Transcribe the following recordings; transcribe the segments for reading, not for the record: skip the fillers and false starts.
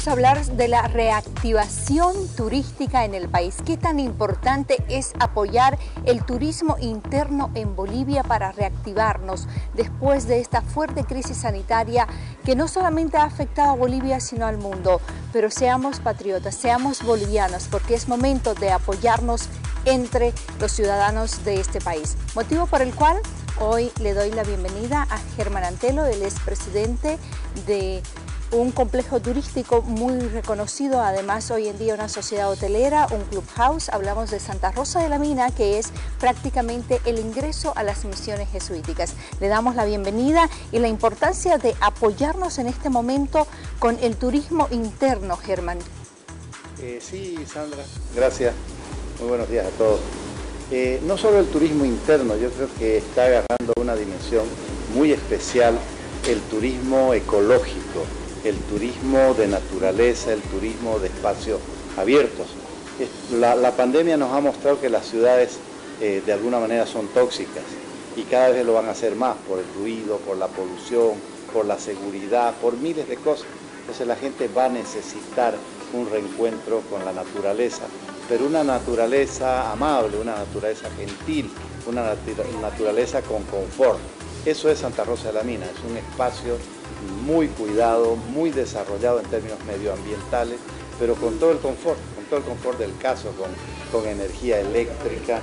vamos a hablar de la reactivación turística en el país. ¿Qué tan importante es apoyar el turismo interno en Bolivia para reactivarnos después de esta fuerte crisis sanitaria que no solamente ha afectado a Bolivia sino al mundo? Pero seamos patriotas, seamos bolivianos, porque es momento de apoyarnos entre los ciudadanos de este país. Motivo por el cual hoy le doy la bienvenida a Germán Antelo, él es presidente de un complejo turístico muy reconocido, además hoy en día una sociedad hotelera, un clubhouse. Hablamos de Santa Rosa de la Mina, que es prácticamente el ingreso a las misiones jesuíticas. Le damos la bienvenida y la importancia de apoyarnos en este momento con el turismo interno, Germán. Sí, Sandra, gracias. Muy buenos días a todos. No solo el turismo interno, yo creo que está agarrando una dimensión muy especial el turismo ecológico, el turismo de naturaleza, el turismo de espacios abiertos. La pandemia nos ha mostrado que las ciudades de alguna manera son tóxicas y cada vez lo van a hacer más por el ruido, por la polución, por la seguridad, por miles de cosas. Entonces la gente va a necesitar un reencuentro con la naturaleza, pero una naturaleza amable, una naturaleza gentil, una naturaleza con confort. Eso es Santa Rosa de la Mina, es un espacio muy cuidado, muy desarrollado en términos medioambientales, pero con todo el confort del caso, con energía eléctrica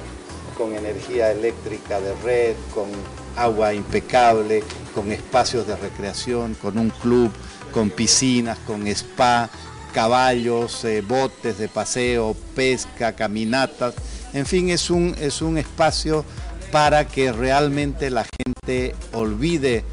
de red, con agua impecable, con espacios de recreación, con un club, con piscinas, con spa, caballos, botes de paseo, pesca, caminatas, en fin, es un espacio para que realmente la gente olvide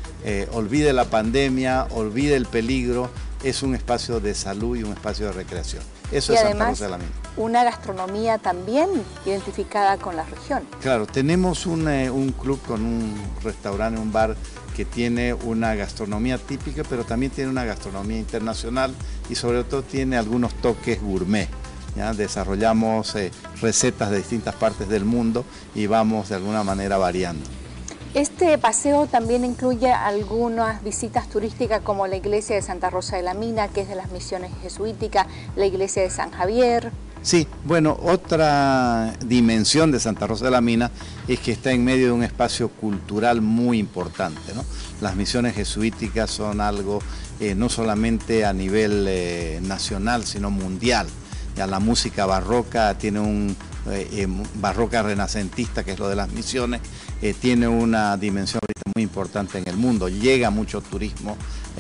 la pandemia, olvide el peligro. Es un espacio de salud y un espacio de recreación. Eso es Santa Rosa de la Mina. Una gastronomía también identificada con la región. Claro, tenemos un club con un restaurante, un bar que tiene una gastronomía típica, pero también tiene una gastronomía internacional y sobre todo tiene algunos toques gourmet. ¿Ya? Desarrollamos recetas de distintas partes del mundo y vamos de alguna manera variando. Este paseo también incluye algunas visitas turísticas como la iglesia de Santa Rosa de la Mina, que es de las misiones jesuíticas, la iglesia de San Javier. Sí, bueno, otra dimensión de Santa Rosa de la Mina es que está en medio de un espacio cultural muy importante, ¿no? Las misiones jesuíticas son algo no solamente a nivel nacional, sino mundial. Ya la música barroca tiene barroca renacentista, que es lo de las misiones, tiene una dimensión ahorita muy importante en el mundo. Llega mucho turismo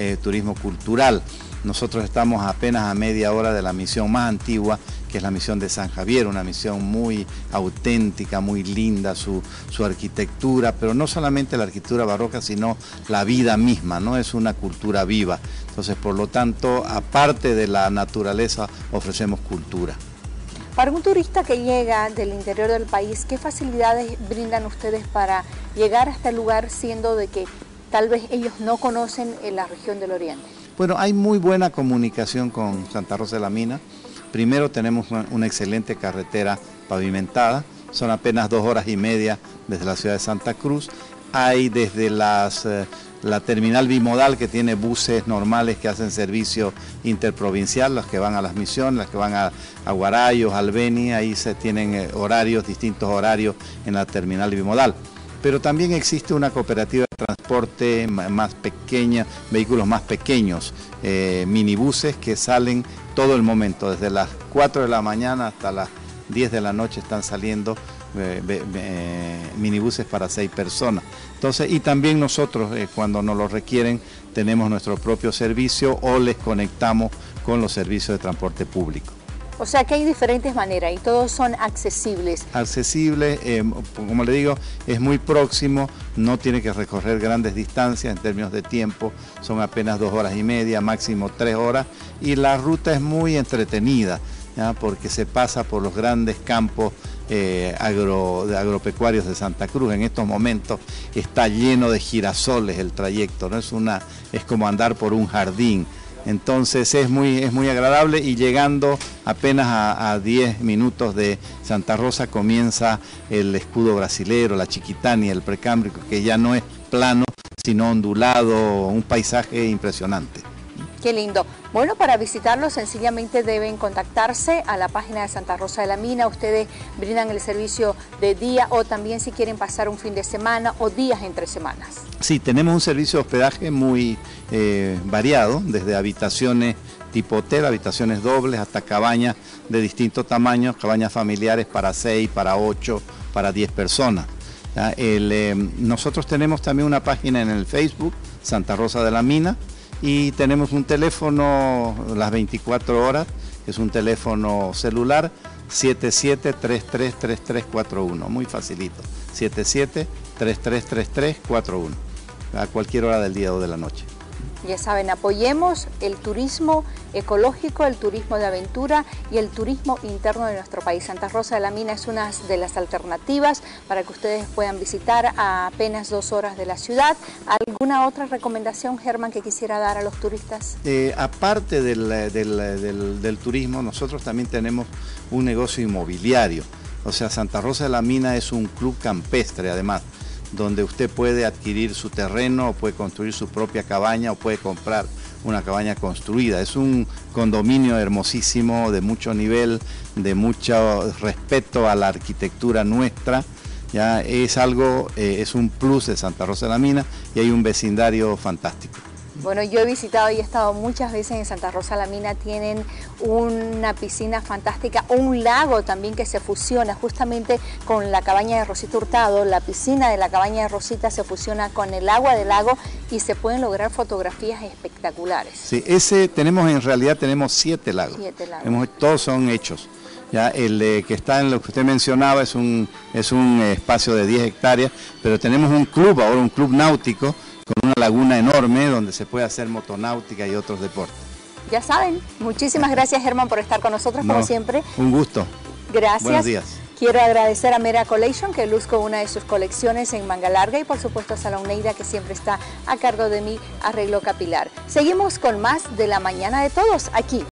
cultural. Nosotros estamos apenas a media hora de la misión más antigua, que es la misión de San Javier, una misión muy auténtica, muy linda, su arquitectura, pero no solamente la arquitectura barroca, sino la vida misma, ¿no? Es una cultura viva. Entonces, por lo tanto, aparte de la naturaleza, ofrecemos cultura. Para un turista que llega del interior del país, ¿qué facilidades brindan ustedes para llegar a este lugar, siendo de que tal vez ellos no conocen la región del Oriente? Bueno, hay muy buena comunicación con Santa Rosa de la Mina. Primero tenemos una excelente carretera pavimentada, son apenas 2 horas y media desde la ciudad de Santa Cruz. Hay desde la terminal bimodal, que tiene buses normales que hacen servicio interprovincial, los que van a las misiones, los que van a Guarayos, Albeni, ahí se tienen distintos horarios en la terminal bimodal. Pero también existe una cooperativa de transporte más pequeña, vehículos más pequeños, minibuses que salen todo el momento, desde las 4 de la mañana hasta las 10 de la noche están saliendo minibuses para 6 personas. Entonces, y también nosotros cuando nos lo requieren tenemos nuestro propio servicio o les conectamos con los servicios de transporte público. O sea que hay diferentes maneras y todos son accesibles. Accesible, como le digo, es muy próximo, no tiene que recorrer grandes distancias en términos de tiempo, son apenas 2 horas y media, máximo 3 horas, y la ruta es muy entretenida, ¿ya? Porque se pasa por los grandes campos agropecuarios de Santa Cruz. En estos momentos está lleno de girasoles el trayecto, ¿no? Es como andar por un jardín. Entonces es muy agradable y llegando apenas a 10 minutos de Santa Rosa comienza el escudo brasilero, la Chiquitania, el Precámbrico, que ya no es plano, sino ondulado, un paisaje impresionante. Qué lindo. Bueno, para visitarlo sencillamente deben contactarse a la página de Santa Rosa de la Mina. Ustedes brindan el servicio de día o también si quieren pasar un fin de semana o días entre semanas. Sí, tenemos un servicio de hospedaje muy variado, desde habitaciones tipo hotel, habitaciones dobles, hasta cabañas de distintos tamaños, cabañas familiares para 6, para 8, para 10 personas. Nosotros tenemos también una página en el Facebook, Santa Rosa de la Mina, y tenemos un teléfono las 24 horas, que es un teléfono celular, 77333341, muy facilito, 77333341, a cualquier hora del día o de la noche. Ya saben, apoyemos el turismo ecológico, el turismo de aventura y el turismo interno de nuestro país. Santa Rosa de la Mina es una de las alternativas para que ustedes puedan visitar a apenas 2 horas de la ciudad. ¿Alguna otra recomendación, Germán, que quisiera dar a los turistas? Aparte del turismo, nosotros también tenemos un negocio inmobiliario. O sea, Santa Rosa de la Mina es un club campestre, además, donde usted puede adquirir su terreno, o puede construir su propia cabaña, o puede comprar una cabaña construida. Es un condominio hermosísimo, de mucho nivel, de mucho respeto a la arquitectura nuestra. Ya es algo, es un plus de Santa Rosa de la Mina y hay un vecindario fantástico. Bueno, yo he visitado y he estado muchas veces en Santa Rosa de la Mina. Tienen una piscina fantástica, un lago también que se fusiona justamente con la cabaña de Rosita Hurtado. La piscina de la cabaña de Rosita se fusiona con el agua del lago y se pueden lograr fotografías espectaculares. Sí, en realidad tenemos 7 lagos. 7 lagos. Todos son hechos. Ya, el que está en lo que usted mencionaba es un espacio de 10 hectáreas, pero tenemos un club, ahora un club náutico, con una laguna enorme donde se puede hacer motonáutica y otros deportes. Ya saben, muchísimas gracias, Germán, por estar con nosotros, como siempre. Un gusto. Gracias. Buenos días. Quiero agradecer a Mera Collection, que luzco una de sus colecciones en manga larga, y por supuesto a Salón Neida, que siempre está a cargo de mi arreglo capilar. Seguimos con más de La Mañana de Todos, aquí